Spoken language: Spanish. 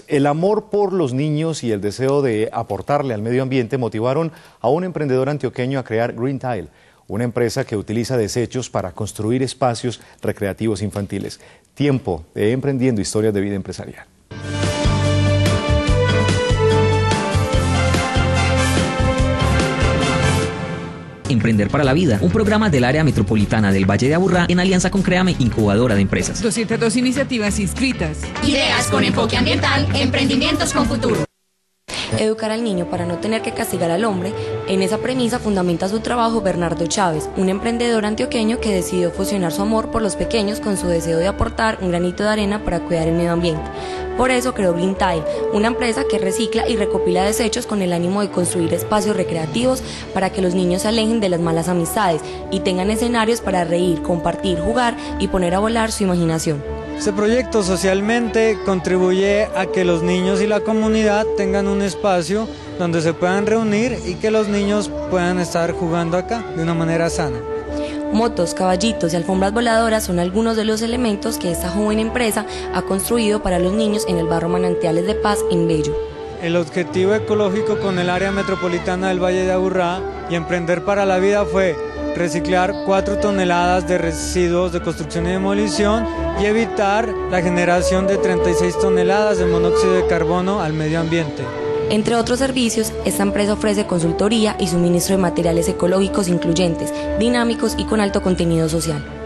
El amor por los niños y el deseo de aportarle al medio ambiente motivaron a un emprendedor antioqueño a crear Green Tile, una empresa que utiliza desechos para construir espacios recreativos infantiles. Tiempo de Emprendiendo, historias de vida empresarial. Emprender para la Vida, un programa del área metropolitana del Valle de Aburrá en alianza con Créame, incubadora de empresas. 202 iniciativas inscritas. Ideas con enfoque ambiental, emprendimientos con futuro. Educar al niño para no tener que castigar al hombre, en esa premisa fundamenta su trabajo Bernardo Chávez, un emprendedor antioqueño que decidió fusionar su amor por los pequeños con su deseo de aportar un granito de arena para cuidar el medio ambiente. Por eso creó Green Tile, una empresa que recicla y recopila desechos con el ánimo de construir espacios recreativos para que los niños se alejen de las malas amistades y tengan escenarios para reír, compartir, jugar y poner a volar su imaginación. Este proyecto socialmente contribuye a que los niños y la comunidad tengan un espacio donde se puedan reunir y que los niños puedan estar jugando acá de una manera sana. Motos, caballitos y alfombras voladoras son algunos de los elementos que esta joven empresa ha construido para los niños en el barrio Manantiales de Paz en Bello. El objetivo ecológico con el área metropolitana del Valle de Aburrá y Emprender para la Vida fue reciclar 4 toneladas de residuos de construcción y demolición y evitar la generación de 36 toneladas de monóxido de carbono al medio ambiente. Entre otros servicios, esta empresa ofrece consultoría y suministro de materiales ecológicos incluyentes, dinámicos y con alto contenido social.